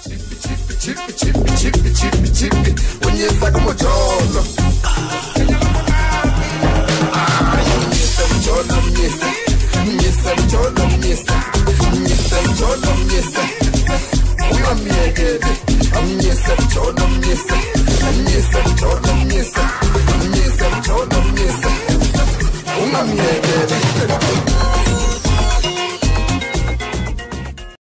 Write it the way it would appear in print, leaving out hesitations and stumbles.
Chippy, chippy, chippy, chippy, chippy. Unyesa kumotolo. Unyesa mcholo, unyesa. Unyesa mcholo, unyesa. Unyesa mcholo, unyesa. Uwa miegede. Unyesa mcholo, unyesa. Unyesa mcholo, unyesa. Unyesa mcholo, unyesa. Uwa miegede.